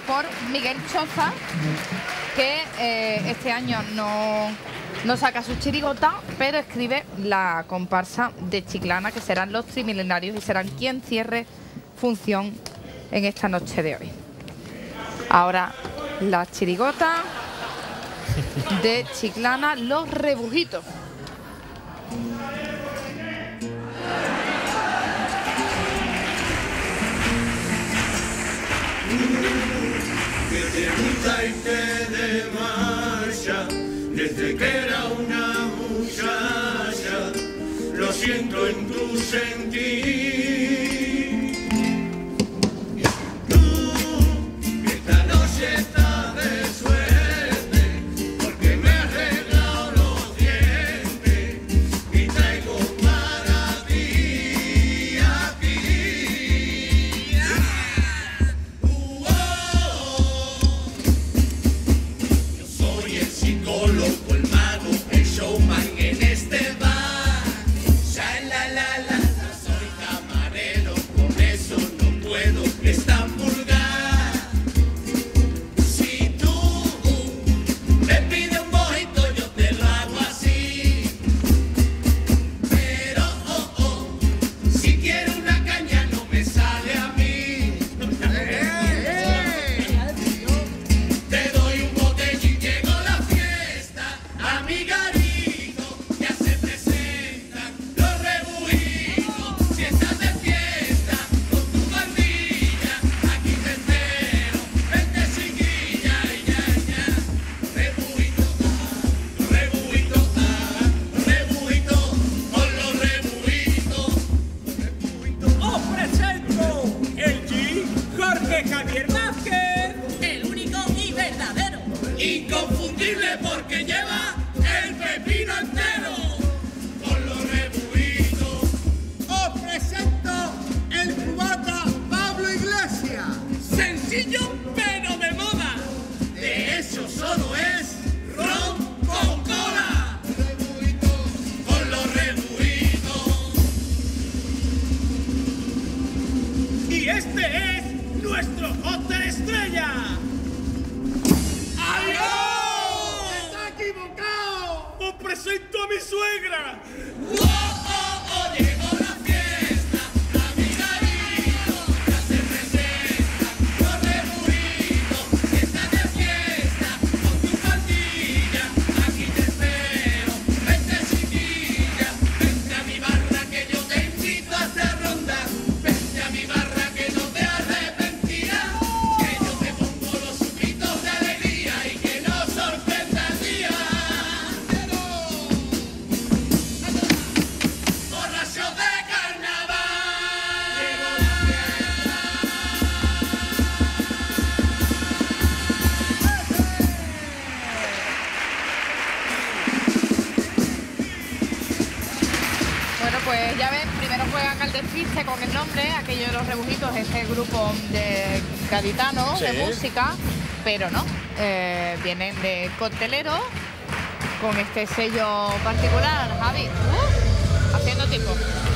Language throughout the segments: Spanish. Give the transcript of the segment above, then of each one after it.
por Miguel Choza, que este año no saca su chirigota, pero escribe la comparsa de Chiclana, que serán los Trimilenarios y serán quien cierre función en esta noche de hoy. Ahora la chirigota de Chiclana, Los Rebujitos. Que te gusta irte de marcha desde que era una muchacha, lo siento en tu sentir. Tú, esta noche estás de suerte, porque me has arreglado los dientes y traigo para ti, a ti. Soy el psicólogo, el mago, el showman en este bar. Sha la la la, soy camarero, con eso no puedo, es tan vulgar. Si tú me pides un mojito, yo te lo hago así. Pero si quieres una caña no me sale a mí. Te doy un botellín y llegó la fiesta, amigarito, ya se presentan los rebujitos. Si estás de fiesta con tu pandilla, aquí te espero, vente chiquilla, ya. Rebujitos, rebujitos, rebujitos, con los rebujitos. Os presento el G. Jorge Javier Vázquez, El único y verdadero. Inconfundible porque lleva el pepino entero. Con los rebujitos. os presento el cubata Pablo Iglesias. Sencillo pero de moda. De eso solo es ron con cola. Con los rebujitos. Y este es nuestro hotel estrella. ¡Adiós! ¡Está equivocado! ¡Os presento a mi suegra! Llegó la fiesta, amigarito, ya se presentan los rebujitos. Si estás de fiesta con tu pandilla, aquí te espero. Vente chiquilla, vente a mi barra que yo te invito a hacer ronda. Vente a mi barra que no te arrepentirás, que yo te pongo los subitos de alegría y que no sorprenda el día. Borracho de carnaval. Llegó la Bueno, pues ya ven, primero juegan al despiste con el nombre, aquello de Los Rebujitos, ese grupo de gaditanos de música, pero no, vienen de cocteleros con este sello particular. Javi, haciendo tiempo.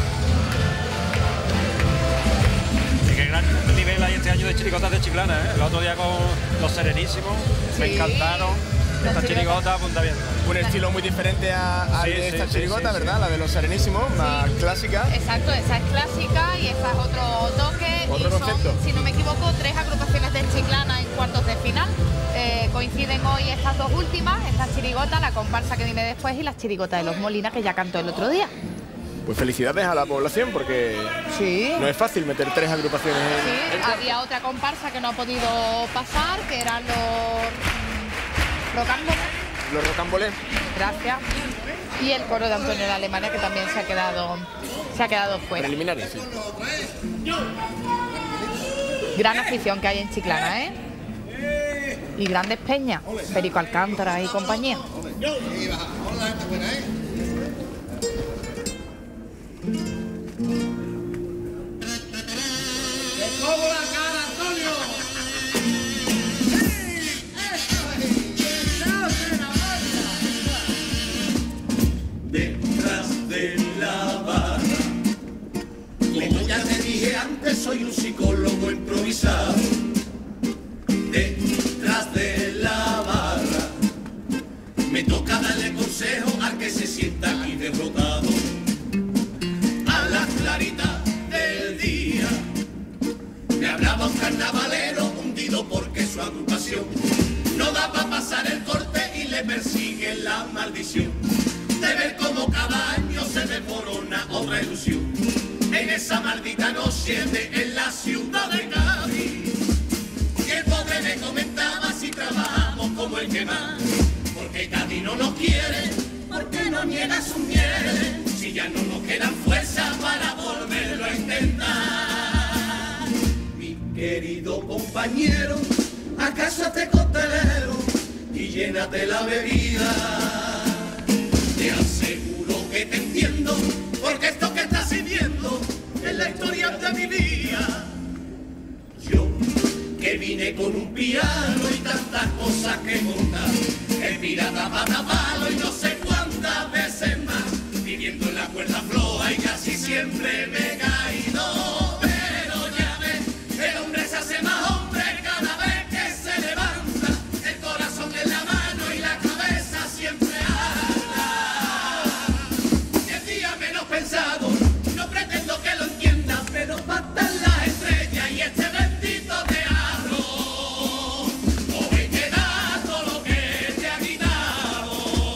Sí, qué gran nivel hay este año de chirigotas de Chiclana, ¿eh? El otro día con Los Serenísimos, me Sí. encantaron. Esta Las chirigota punta bien. Un estilo muy diferente a Sí, de esta sí, chirigota, sí, sí. ¿verdad? La de los Serenísimos, más clásica. Exacto, esa es clásica y esa es otro toque. Otro y son, concepto. si no me equivoco, 3 agrupaciones de Chiclana en cuartos de final. Coinciden hoy estas dos últimas, esta chirigota, la comparsa que viene después y la chirigota de Los Molina, que ya cantó el otro día. Pues felicidades a la población porque Sí. no es fácil meter 3 agrupaciones Sí, en había otra comparsa que no ha podido pasar, que eran los Rocambole. los rocambolés. Gracias. Y el coro de Antonio de Alemania, que también se ha quedado fuera. Preliminares, sí. Gran afición que hay en Chiclana, ¿eh? Y grandes peñas, Perico Alcántara y compañía. Detrás de la barra, como ya te dije antes, soy un psicólogo improvisado. detrás de la barra. Me toca darle consejo al que se sienta aquí derrotado. A la clarita del día me hablaba un carnavalero hundido porque su agrupación no da para pasar el corte y le persigue la maldición de ver como cada año se desmorona otra ilusión en esa maldita noche en la ciudad de Cádiz. Y el pobre me comentaba si trabajamos como el que más, porque Cádiz no nos quiere, porque no niega sus mieles, si ya no nos quedan fuerzas para volverlo a intentar. Mi querido compañero, ¿acaso este costelero? Y llénate la bebida. Te aseguro que te entiendo, porque esto que estás sintiendo es la historia de mi vida. Yo, que vine con un piano y tantas cosas que contar, el pirata patapalo y no sé cuántas veces más, viviendo en la cuerda floja y casi siempre me he caído. Pero ya ves, el hombre se hace más hombre cada vez que se levanta, el corazón en la mano y la cabeza siempre alta. Y el día menos pensado, no pretendo que lo entiendas, pero faltan las estrellas y este bendito teatro. Hoy te da todo lo que te ha quitado.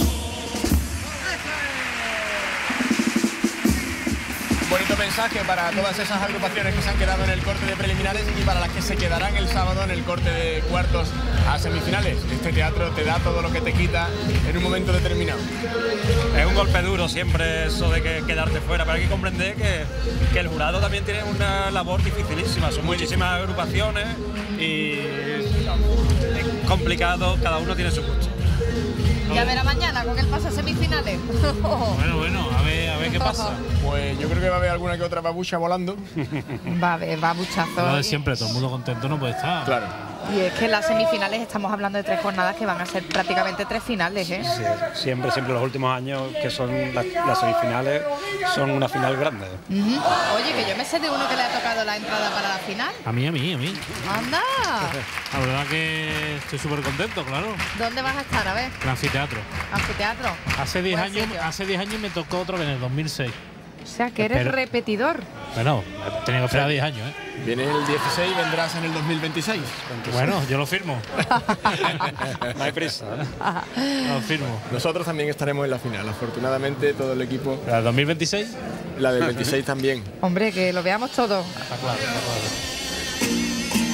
Un bonito mensaje para todas esas agrupaciones que se han quedado en el corte de preliminares y para las que se quedarán el sábado en el corte de cuartos a semifinales. Este teatro te da todo lo que te quita en un momento determinado. Es un golpe duro siempre eso de que quedarte fuera, pero hay que comprender que el jurado también tiene una labor dificilísima. Son muchísimas agrupaciones y es complicado, cada uno tiene su gusto. Ya verá mañana con el paso a semifinales. Bueno, a ver qué pasa. Pues yo creo que va a haber alguna que otra babucha volando. Va a haber babuchazo. Lo de siempre, todo el mundo contento no puede estar. Claro. Y es que las semifinales estamos hablando de 3 jornadas que van a ser prácticamente 3 finales, ¿eh? Sí, siempre los últimos años que son las semifinales son una final grande. Oye, que yo me sé de uno que le ha tocado la entrada para la final. A mí. ¡Anda! La verdad que estoy súper contento, claro. ¿Dónde vas a estar? A ver, El anfiteatro. anfiteatro. Hace 10 Buen años, sitio. hace 10 años me tocó otra vez en el 2006. O sea, que eres Espera. repetidor. Bueno, he tenido que esperar 10 años, ¿eh? Viene el 16 y vendrás en el 2026. Bueno, yo lo firmo. No hay prisa, ¿eh? Lo firmo. Nosotros también estaremos en la final. Afortunadamente todo el equipo, ¿La del 2026? la del 26 también. Hombre, que lo veamos todo. Está claro, está claro.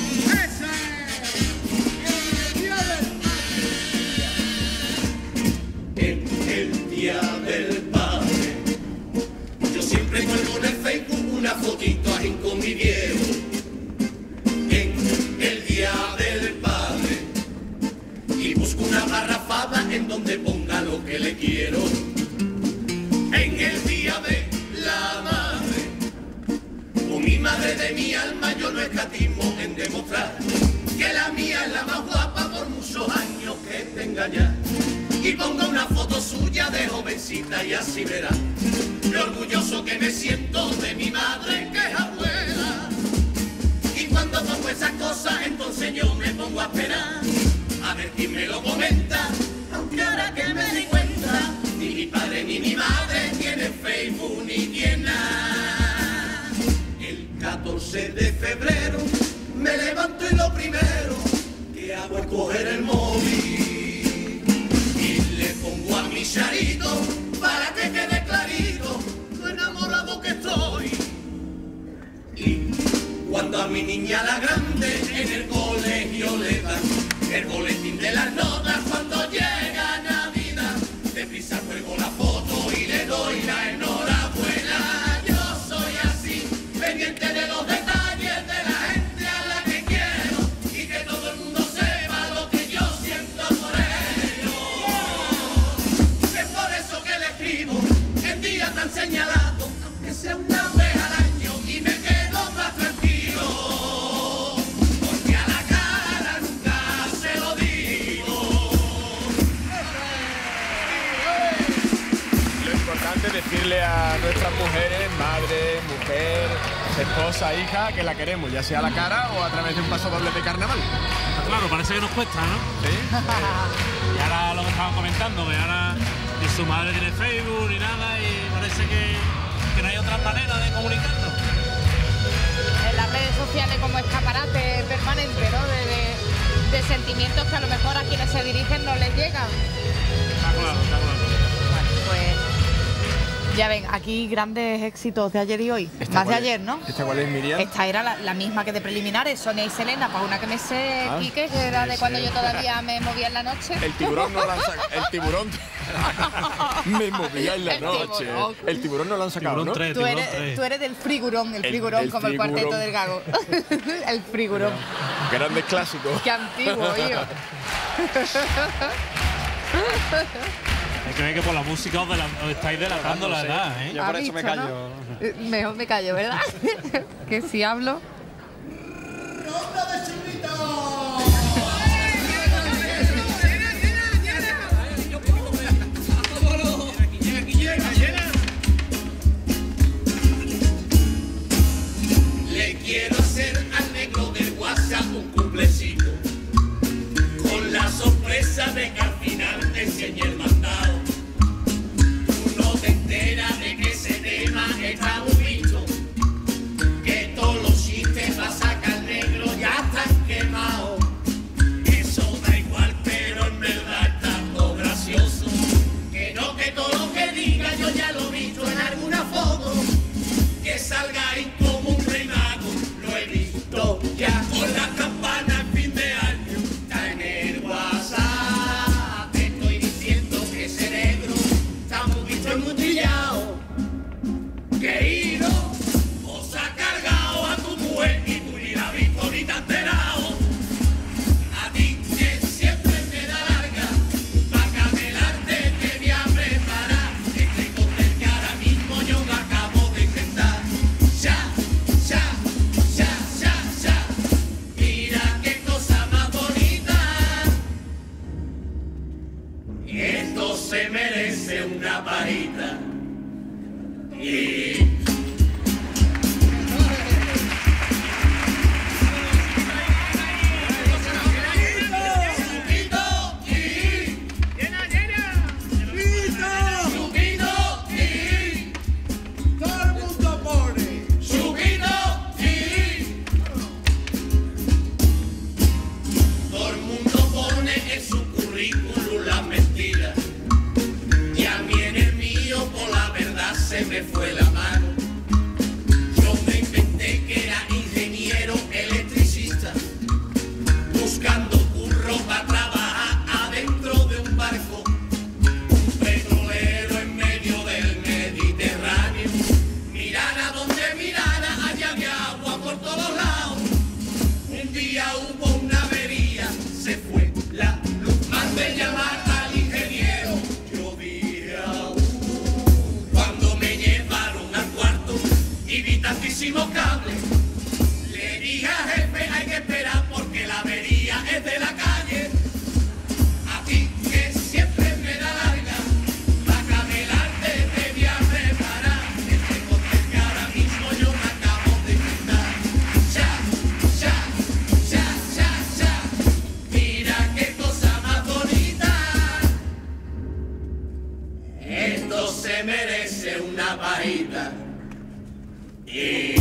En el día del padre, yo siempre cuelgo en el Facebook una fotito ahí con mi viejo. En el día del padre, y busco una garrafada en donde ponga lo que le quiero. En el día de la madre, con mi madre de mi alma yo no escatismo en demostrar que la mía es la más guapa por muchos años que tenga ya. Y pongo una foto suya de jovencita y así verá lo orgulloso que me siento de mi madre que es abuela. Y cuando pongo esas cosas entonces yo me pongo a esperar a ver quién me lo comenta, aunque ahora que me di cuenta ni mi padre ni mi madre tienen Facebook ni tienen nada. El 14 de febrero me levanto y lo primero que hago es coger el móvil y le pongo a mi charito para que quede clarito lo enamorado que estoy. Y cuando a mi niña la grande en el colegio le dan el boletín de las notas, cuando llega Navidad deprisa cuelgo la foto y le doy la enhorabuena. Yo soy así, pendiente de los detalles de la gente a la que quiero y que todo el mundo sepa lo que yo siento por ellos. Es por eso que le escribo en día tan señalado, aunque sea una vez al año, y me quedo más tranquilo, porque a la cara nunca se lo digo. Lo importante es decirle a nuestras mujeres, madre, mujer, esposa, hija, que la queremos, ya sea a la cara o a través de un paso doble de carnaval. Claro, parece que nos cuesta, ¿no? ¿Sí? Y ahora lo que estaban comentando, que ahora ni su madre tiene Facebook ni nada y parece que no hay otra manera de comunicarnos. En las redes sociales como escaparate permanente, ¿no? De sentimientos que a lo mejor a quienes se dirigen no les llegan. Está claro, está claro. Bueno, pues ya ven, aquí grandes éxitos de ayer y hoy. Más de ayer, ¿no? ¿Esta cuál es, Miriam? Esta era la misma que de preliminares, Sonia y Selena, para una que me sé, Ah, Quique, que era de cuando yo todavía me movía en la noche. El tiburón no lo han sacado. El tiburón. Me movía en la El noche. tiburón. El tiburón no lo han sacado, Tiburón ¿no? 3, Tú Tiburón eres, 3. tú eres del frigurón, el frigurón, el como el frigurón. cuarteto del Gago. El frigurón. Grandes clásicos. Qué antiguo, hijo. Hay que ver que por la música os estáis delatando la edad, ¿eh? Yo por ¿Has eso me visto, callo. no? Mejor me callo, ¿verdad? Que si hablo. ¡Ronda de churritos! Le quiero hacer al negro del WhatsApp un cumplecito, con la sorpresa de que al final te enseñe el mandado. Tú no te enteras de que ese tema está muy visto, que todos los chistes va a sacar negro ya están quemados. Eso da igual, pero en verdad está todo gracioso. Que todo lo que diga yo ya lo he visto en alguna foto. Que salga ahí como un rey mago, lo he visto ya con la campana en fin de año. Está en el WhatsApp, te estoy diciendo que ese negro está muy visto y muy trillado. Que ido, os ha cargado a tu mujer y tú ni la has visto ni te has enterado. A ti que siempre me da larga, pa' camelarte te voy a preparar este cóctel que ahora mismo yo me acabo de inventar. Ya, ya, ya, ya, ya, mira qué cosa más bonita. Esto se merece una pajita. Y ¡Todo el mundo pone! todo el mundo pone en su currículum las mentiras. Y a mí en el mío por la verdad se me fue la mano. Yo me inventé que era ingeniero electricista, buscando curro para trabajar adentro de un barco, un petrolero en medio del Mediterráneo. Mirara donde mirara, allá había agua por todos lados. Un día hubo una avería, se fue la luz, mandé llamar al ingeniero. Yo dije, cuando me llevaron al cuarto y vi tantísimos cables, le dije al jefe, hay que esperar porque la avería es de la calle. A ti que siempre me da larga, pa' camelarte te voy a preparar este cóctel que ahora mismo yo me acabo de inventar. Ya, ya, ya, ya, ya, mira qué cosa más bonita. Esto se merece una pajita. Y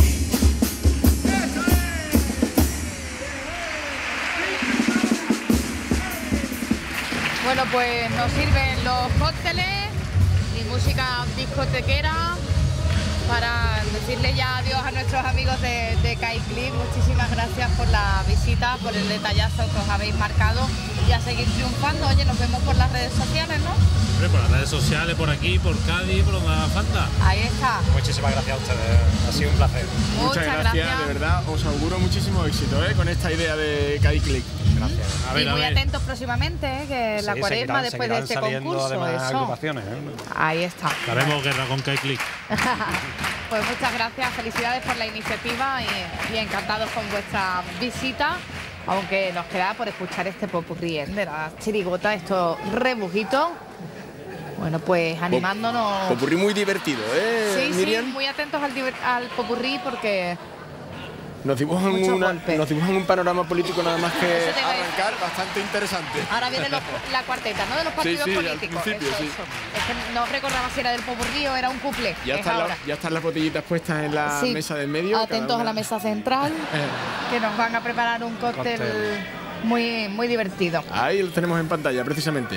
Bueno, pues nos sirven los cócteles y música discotequera para decirle ya adiós a nuestros amigos de K-Clip. Muchísimas gracias por la visita, por el detallazo que os habéis marcado y a seguir triunfando. Oye, nos vemos por las redes sociales, ¿no? Hombre, por las redes sociales, por aquí, por Cádiz, por donde haga falta. Ahí está. Muchísimas gracias a ustedes, ha sido un placer. Muchas gracias, de verdad. Os auguro muchísimo éxito con esta idea de K-Click. Gracias. A ver, Y a muy ver. atentos próximamente, que la Sí, cuaresma seguirán- después de seguirán este saliendo concurso. además Eso. agrupaciones, Ahí está. Haremos guerra con K-Click. Pues muchas gracias, felicidades por la iniciativa y encantados con vuestra visita. Aunque nos queda por escuchar este popurrí de la chirigota, estos rebujitos. Bueno, pues animándonos. Popurrí muy divertido, Sí, Miriam? sí, muy atentos al popurrí porque Nos dibujan, Muchos golpes. nos dibujan un panorama político nada más que Eso te iba a decir. arrancar bastante interesante. Ahora viene la cuarteta, ¿no? De los partidos Sí, al políticos. principio, sí. Es que no recordaba si era del popurrí o era un cuplé. Ya Es ahora. están las botellitas puestas en la Sí. mesa del medio. Atentos cada a la una. mesa central, que nos van a preparar un cóctel muy, muy divertido. Ahí lo tenemos en pantalla, precisamente.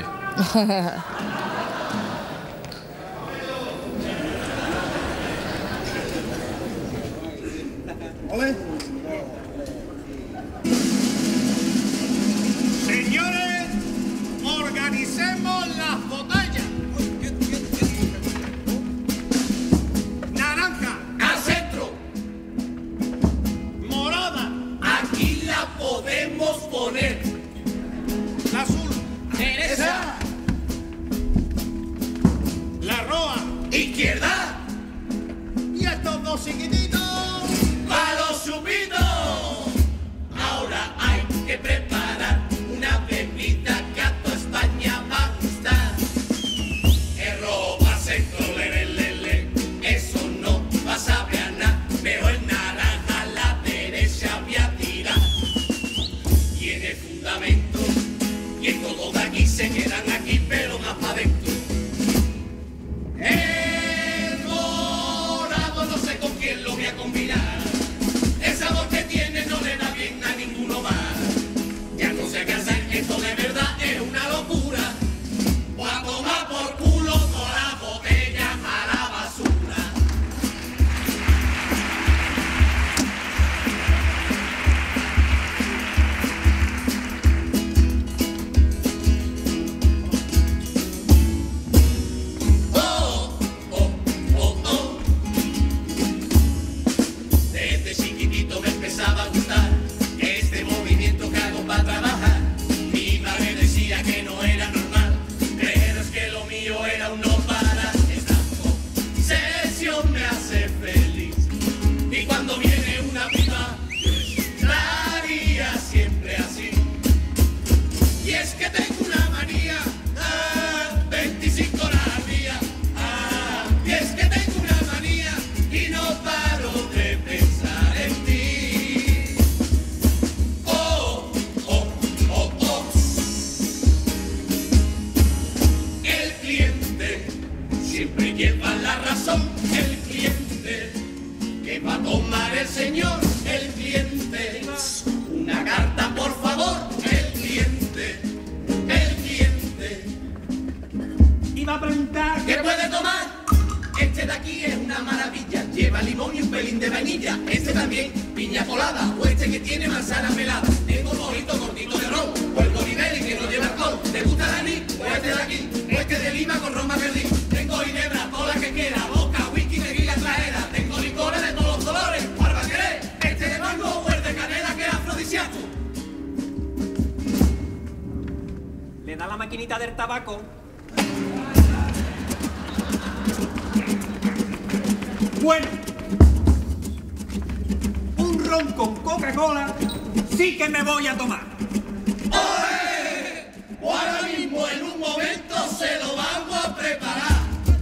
Señores, organicemos las botellas. Naranja, Al centro, morada, aquí la podemos poner. la azul, Derecha, la roja izquierda, y estos dos chiquititos. para los chupitos. Ahora hay que preparar una bebida que a toda España va a gustar. El rojo pa' centro, le, eso no va a saber a nada. Veo el naranja a la derecha, voy a tirar. Tiene fundamento, y todos de aquí se quedan aquí, pero más para adentro. El morado no sé con quién lo voy a combinar. El sabor que tiene no le da bien a ninguno más. Ya no sé qué hacer, esto de verdad es una locura. Voy a tomar por culo todas las botellas a la basura. Oh, oh, oh, oh. Desde chiquitito me empezaba a gustar este movimiento que hago para trabajar. Mi madre decía que no era normal, pero es que lo mío era un no parar. Esta obsesión me hace feliz. Y cuando viene una piba, yo estaría siempre así. Y es que tengo una manía, 25 horas al día. Y es que tengo una manía y no paro de pensar en ti. Oh, oh, oh, oh. El cliente siempre lleva la razón. El cliente que va a tomar el señor. El cliente, una carta por favor. El cliente, el cliente. Iba a preguntar ¿Qué puede tomar? Este de aquí es una maravilla. Lleva limón y un pelín de vainilla. Este también, piña colada. O este que tiene manzana pelada. Tengo un mojito cortito de ron. O el Goliberi que no lleva alcohol. ¿Te gusta el anís? O este de aquí. O este de Lima con ron Bacardí. Tengo ginebra, toda la que quiera. Vodka, whisky, tequila, trajera. Tengo licores de todos los colores. ¿Cuál va a querer? Este de mango o el de canela que es afrodisíaco. Le da la maquinita del tabaco. Bueno, un ron con Coca-Cola sí que me voy a tomar. ¡Oye! Ahora mismo en un momento se lo vamos a preparar.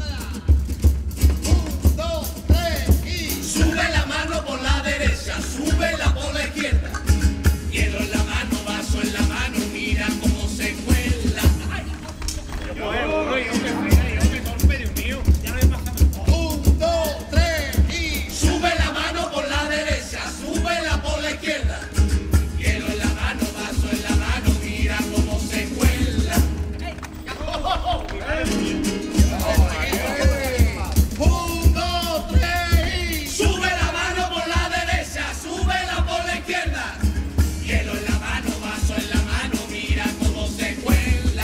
1, 2, 3 y... Sube la mano por la derecha, súbela por la izquierda. Hielo en la mano, vaso en la mano, mira cómo se cuela. ¡Ay! 1, 2, 3 y... Sube la mano por la derecha, súbela por la izquierda. Hielo en la mano, vaso en la mano, mira cómo se cuela. 1, 2, 3 y... Sube la mano por la derecha, súbela por la izquierda. Hielo en la mano, vaso en la mano, mira cómo se cuela.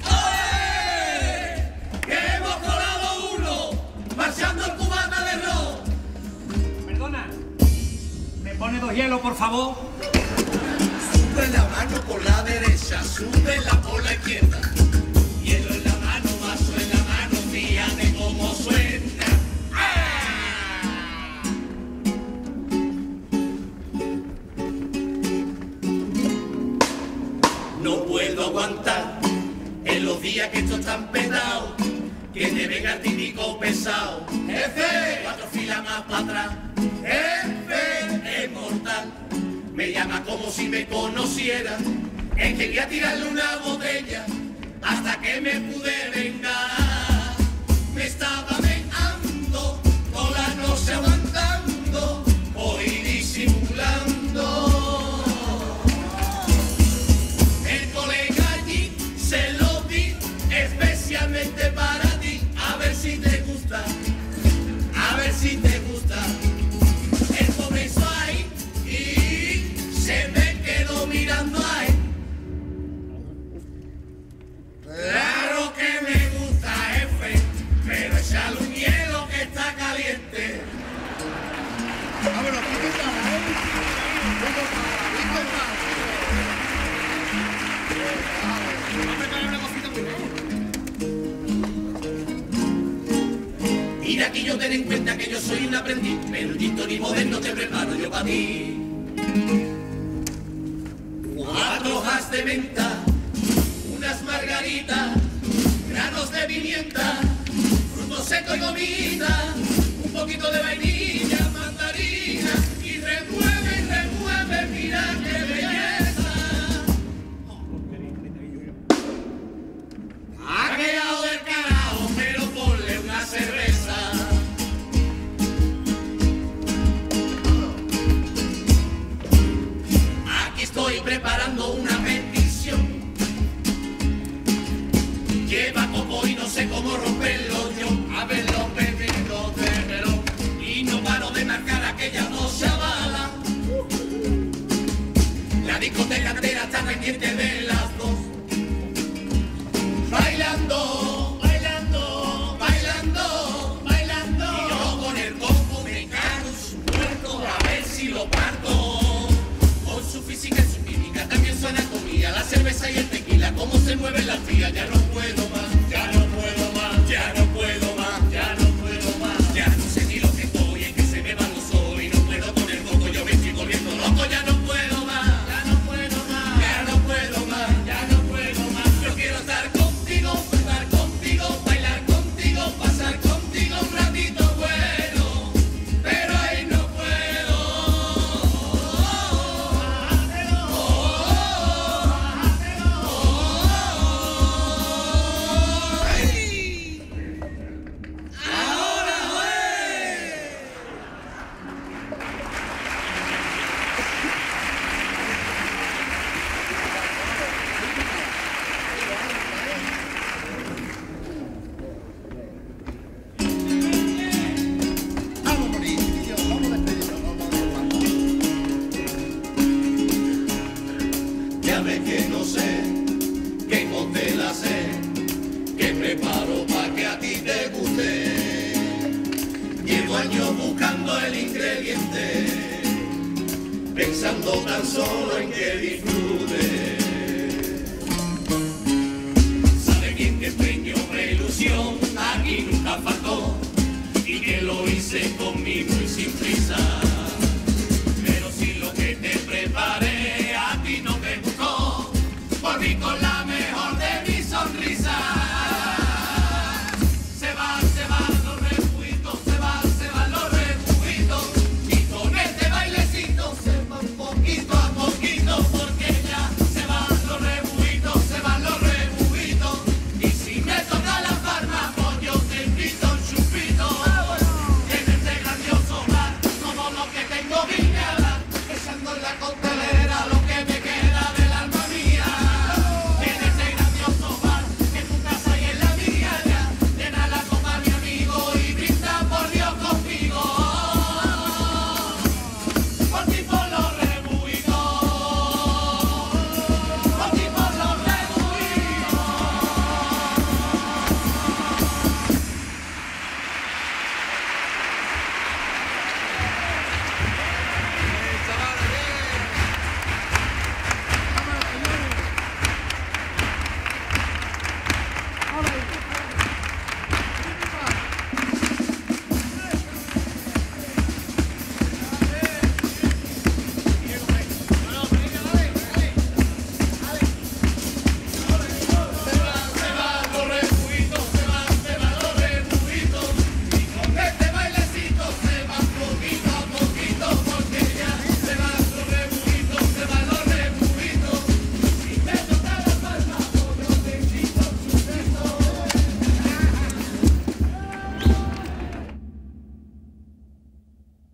¡Oye! ¡Que hemos colado uno! ¡Marchando el cubata de ron! Perdona. ¿Me pone 2 hielos, por favor? Sube la mano por la derecha, súbela por la izquierda. Hielo en la mano, vaso en la mano, fíjate cómo suena. ¡Ah! No puedo aguantar en los días que esto están pesados, que te venga el típico pesado. Jefe, 4 filas más para atrás. Jefe, hemos mortal. Me llama como si me conociera. Es que quería tirarle una botella hasta que me pude vengar. Me estaba vengando, toda la noche aguantando, hoy disimulando. El colega allí se lo di especialmente para ti, a ver si te gusta, a ver si te gusta. El pobre hizo ahí y se me quedó mirando ahí. Claro que me gusta, jefe, pero echale un hielo que está caliente. Vámonos, Mira aquí yo ten en cuenta que yo soy un aprendiz, pero el gin tonic moderno te preparo yo para ti. 4 hojas de menta, unas margaritas, granos de pimienta, frutos secos y gomita, un poquito de vainilla, mandarina, y remueve, mira qué belleza. Ha quedado del carajo, pero ponle una cerveza. Aquí estoy preparando una petición. Lleva coco y no sé cómo romperlo yo. Haberlo pedido de melón. Y no paro de marcar aquella dos chavalas. La discoteca entera está pendiente de las dos. Bailando, bailando, bailando, bailando. Y yo con el coco me cago en su muerto a ver si lo parto. Con su física y su química, también su anatomía, la cerveza y el tequila, cómo se mueven las tías. Ya no puedo más, ya no puedo más, ya no puedo más, ya no puedo más. Ya no sé ni lo que estoy, es que se me van los ojos y no puedo con el coco, yo me estoy volviendo loco. Ya no puedo más, ya no puedo más, ya no puedo más, ya no puedo más. Yo quiero estar contigo, bailar contigo, pasar contigo un ratito bueno, pero ahí no puedo. vamos por ahí, tío, vamos a despedirnos, vamos a Ya ves que no sé, que monte la sé, que preparo pa' que a ti te guste. Llevo años buscando el ingrediente, pensando tan solo en que disfrutes.